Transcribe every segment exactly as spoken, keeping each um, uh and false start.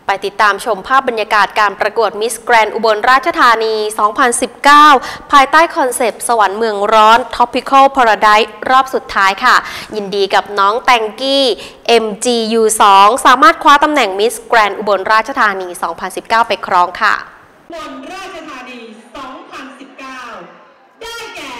ไปติดตามชมภาพบรรยากาศการประกวดมิสแกรนด์อุบลราชธานี สองพันสิบเก้า ภายใต้คอนเซปต์สวรรค์เมืองร้อน Tropical Paradise รอบสุดท้ายค่ะยินดีกับน้องแตงกี้ เอ็ม จี ยู สอง สามารถคว้าตำแหน่งมิสแกรนด์อุบลราชธานี สองพันสิบเก้า ไปครองค่ะอุบลราชธานี สองพันสิบเก้า ได้แก่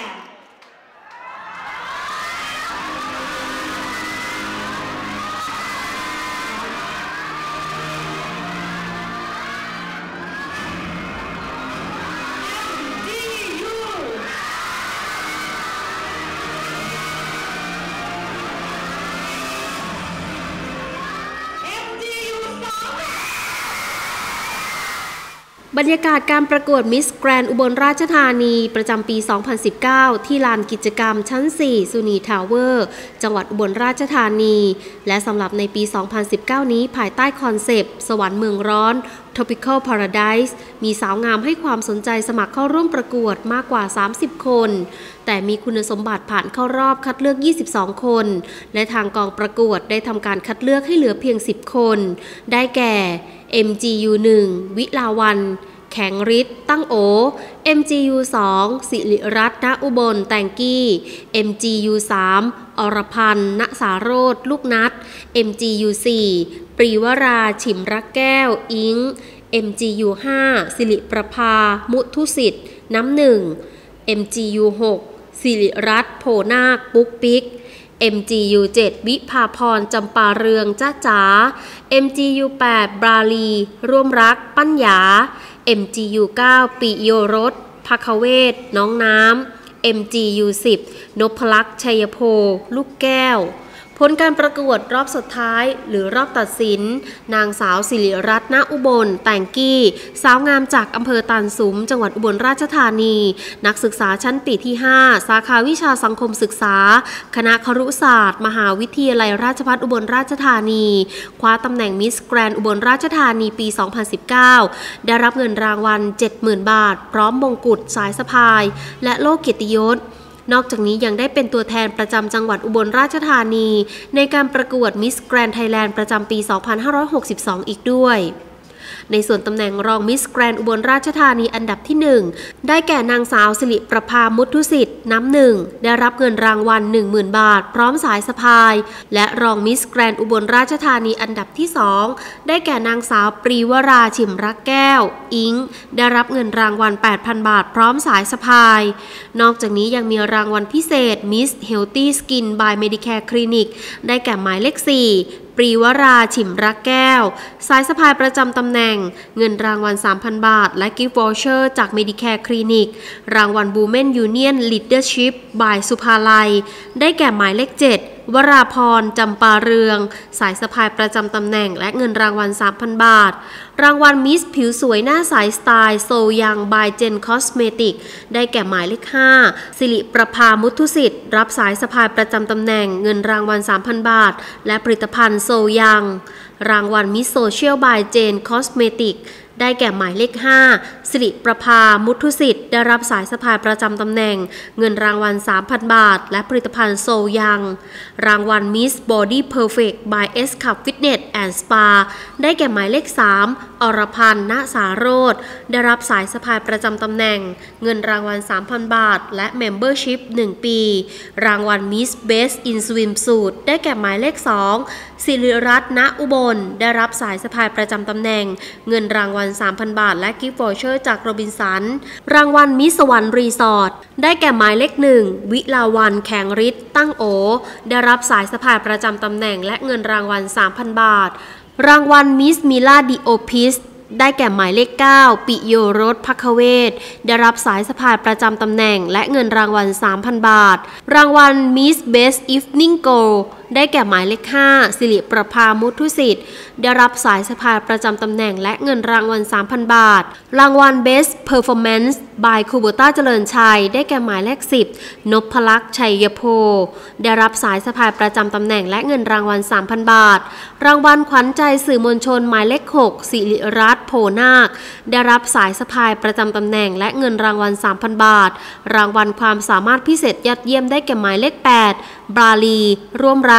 บรรยากาศการประกวดมิสแกรนด์อุบลราชธานีประจำปี สองพันสิบเก้า ที่ลานกิจกรรมชั้น สี่ สุนีทาวเวอร์ จังหวัดอุบลราชธานี และสำหรับในปี สองพันสิบเก้า นี้ภายใต้คอนเซปต์สวรรค์เมืองร้อน Tropical Paradise มีสาวงามให้ความสนใจสมัครเข้าร่วมประกวดมากกว่า สามสิบ คน แต่มีคุณสมบัติผ่านเข้ารอบคัดเลือก ยี่สิบสอง คน และทางกองประกวดได้ทำการคัดเลือกให้เหลือเพียง สิบ คน ได้แก่ เอ็ม จี ยู หนึ่ง วิลาวันแข็งฤทธิ์ตั้งโอ เอ็ม จี ยู สอง สิริรัตน์ ณ อุบลแตงกี้ เอ็ม จี ยู สาม อรพันธ์ ณ สาโรจน์ ลูกนัด เอ็ม จี ยู สี่ ปรีวราฉิมรักแก้ว อิง เอ็ม จี ยู ห้า สิริประภา มุทุสิทธิ์ น้ำหนึ่ง เอ็ม จี ยู หก สิริรัตน์ โพนาค ปุ๊กปิ๊ก เอ็ม จี ยู เจ็ด วิภาพร จำปาเรืองจ้าจ๋า เอ็ม จี ยู แปด บราลีร่วมรักปั้นหยา เอ็ม จี ยู เก้า ปิโยรสภคเวศน้องน้ำ เอ็ม จี ยู สิบ นพลักษณ์ชัยโพลูกแก้วผลการประกวดรอบสุดท้ายหรือรอบตัดสินนางสาวสิริรัตน์ ณ อุบลแตงกี้สาวงามจากอำเภอตาลสุมจังหวัดอุบลราชธานีนักศึกษาชั้นปีที่ ห้า สาขาวิชาสังคมศึกษาคณะครุศาสตร์มหาวิทยาลัยราชภัฏอุบลราชธานีคว้าตำแหน่งมิสแกรนด์อุบลราชธานีปี สองพันสิบเก้า ได้รับเงินรางวัล เจ็ดหมื่น บาทพร้อมมงกุฎสายสะพายและโล่เกียรติยศนอกจากนี้ยังได้เป็นตัวแทนประจำจังหวัดอุบลราชธานีในการประกวดมิสแกรนด์ไทยแลนด์ประจำปี สองพันห้าร้อยหกสิบสอง อีกด้วยในส่วนตำแหน่งรองมิสแกรนด์อุบลราชธานีอันดับที่ หนึ่ง ได้แก่นางสาวสิริประภา มุทุสิทธิ์ น้ำหนึ่งได้รับเงินรางวัล หนึ่งหมื่น บาทพร้อมสายสะพายและรองมิสแกรนด์อุบลราชธานีอันดับที่ สอง ได้แก่นางสาวปรีวราฉิมรักแก้วอิงได้รับเงินรางวัล แปดพัน บาทพร้อมสายสะพายนอกจากนี้ยังมีรางวัลพิเศษ Miss Healthy Skin by Medicare Clinic ได้แก่หมายเลข สี่ปรีวราฉิมรักแก้วสายสะพายประจำตำแหน่งเงินรางวัล สามพัน บาทและกิฟต์วอเชอร์จาก Medicare Clinic รางวัล Women Union Leadership by สุภาลัยได้แก่หมายเลข เจ็ดวราพรจำปาเรืองสายสะพายประจำตำแหน่งและเงินรางวัล สามพัน บาทรางวัลมิสผิวสวยหน้าใสสไตล์โซยังบายเจนคอสเมติกได้แก่หมายเลข ห้าสิริประภา มุทุสิทธิ์รับสายสะพายประจำตำแหน่งเงินรางวัล สามพัน บาทและผลิตภัณฑ์โซยังรางวัลมิสโซเชียลบายเจนคอสเมติกได้แก่หมายเลข ห้าสิริประภา มุทุสิทธิ์ได้รับสายสะพายประจำตำแหน่งเงินรางวัล สามพัน บาทและผลิตภัณฑ์โซยังรางวัล Miss Body Perfect by S Club Fitness and Spa ได้แก่หมายเลข สามอรพันธ์ ณ สาโรจน์ได้รับสายสะพายประจำตำแหน่งเงินรางวัล สามพัน บาทและ Membership หนึ่ง ปีรางวัล Miss Best in Swimsuit ได้แก่หมายเลข สองสิริรัตน์ ณ อุบลได้รับสายสะพายประจำตำแหน่งเงินรางวัล สามพัน บาทและกิฟต์วอเชอร์จากโรบินสันรางวัลมิสสวรรค์รีสอร์ทได้แก่หมายเลข หนึ่งวิลาวันแข็งฤทธิ์ตั้งโอได้รับสายสะพายประจำตำแหน่งและเงินรางวัล สามพัน บาทรางวัลมิสมิลาดิโอพิสได้แก่หมายเลข เก้าปิโยรสภคเวศได้รับสายสะพายประจำตำแหน่งและเงินรางวัล สามพัน บาทรางวัล Miss Best Evening Gown ได้แก่หมายเลข ห้าสิริประภา มุทุสิทธิ์ได้รับสายสะพายประจำตำแหน่งและเงินรางวัล สามพัน บาทรางวัล Best Performance by คูโบต้าเจริญชัยได้แก่หมายเลข สิบนพลักษณ์ชัยโพได้รับสายสะพายประจำตำแหน่งและเงินรางวัล สามพัน บาทรางวัลขวัญใจสื่อมวลชนหมายเลข หกสิริรัตน์ โพนาคได้รับสายสะพายประจำตำแหน่งและเงินรางวัล สามพัน บาทรางวัลความสามารถพิเศษยอดเยี่ยมได้แก่หมายเลข แปดบราลีร่วมรัก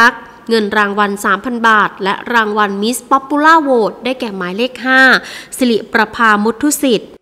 เงินรางวัล สามพัน บาทและรางวัล Miss Popular Vote ได้แก่หมายเลข ห้า สิริประภา มุทุสิทธิ์